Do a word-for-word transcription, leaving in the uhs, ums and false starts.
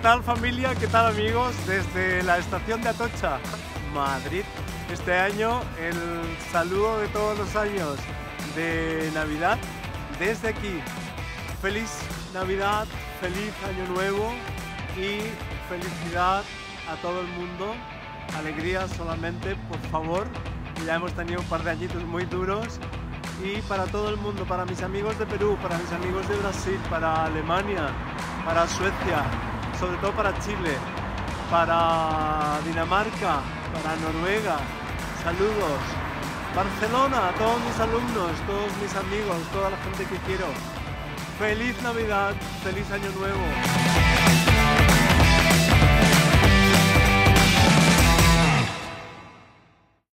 tal familia? ¿Qué tal amigos? Desde la estación de Atocha, Madrid. Este año el saludo de todos los años de Navidad desde aquí. Feliz Navidad, feliz Año Nuevo y felicidad a todo el mundo. Alegría solamente, por favor. Ya hemos tenido un par de añitos muy duros. Y para todo el mundo, para mis amigos de Perú, para mis amigos de Brasil, para Alemania, para Suecia, sobre todo para Chile, para Dinamarca, para Noruega, saludos. Barcelona, a todos mis alumnos, todos mis amigos, toda la gente que quiero. Feliz Navidad, feliz Año Nuevo.